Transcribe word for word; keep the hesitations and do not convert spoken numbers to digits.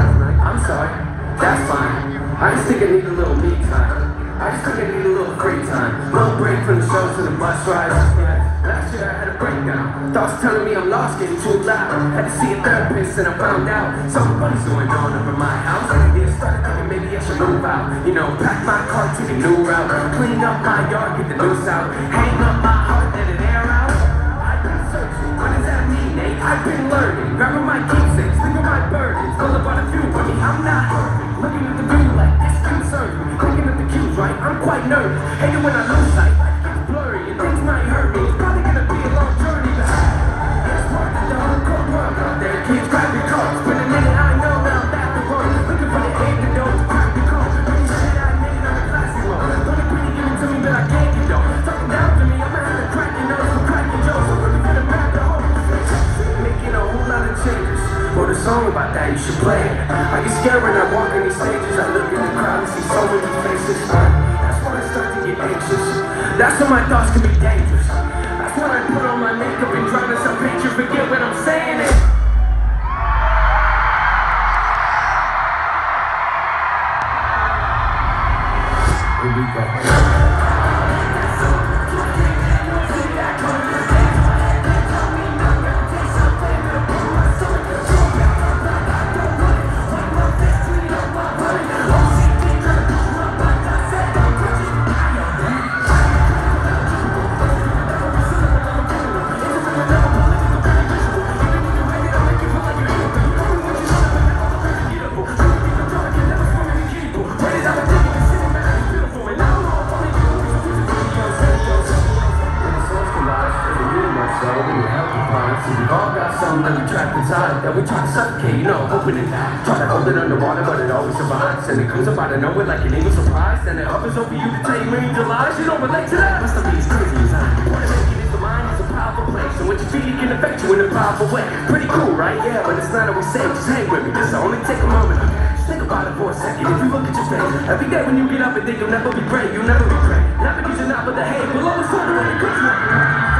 last night. I'm sorry. That's fine. I just think I need a little me time. I just think I need a little free time. No break from the shows to the bus rides. Last year I had a breakdown. Thoughts telling me I'm lost, getting too loud. Had to see a therapist and I found out something funny's going on over my house. I started thinking maybe I should move out. You know, pack my car, take a new route. Clean up my yard, get the noose out. Hang up my heart, let it air out. I've been searching, what does that mean, Nate? I've been learning, grabbing my keepsakes, thinking my burdens. All about a few for me, I'm not hurting. Looking at the view like this concerns me. Looking at the cues, right? I'm quite nervous. Hating when I lose sight, life gets blurry and things might hurt me. It's probably gonna be a long journey, but it's part of the hardcore world out there. Kids grabbing cars, but a minute I know now that the road. Looking for the antidote to crack the code. Pretty shit I made on a classic road. Don't pretty give it to me, but I can't get though. Talking down to me, I'm gonna have to crack your nose for cracking jokes. I'm looking for the map to hold. Making a whole lot of changes. Wrote a song about that, you should play it. I get scared when I walk in these stages. I look in the crowd and see so many faces. That's when I start to get anxious. That's when my thoughts can be dangerous. That's when I put on my makeup and try to some picture. Forget what I'm saying. It. Here we go. We've all got something that we trapped inside that we try to suffocate, you know, open it. Try to hold it underwater, but it always survives. And it comes up out of nowhere like an evil surprise. And it hovers over you to tell you millions of lies. You don't relate to that. Must be as crazy as I am. What I make it is the mind is a powerful place. And what you feel, you can affect you in a powerful way. Pretty cool, right? Yeah, but it's not always safe. Just hang with me. Just only take a moment. Just think about it for a second. If you look at your face, every day when you get up and think you'll never be great, you'll never be great. Not because you're not, but the hate will always find a way to get you.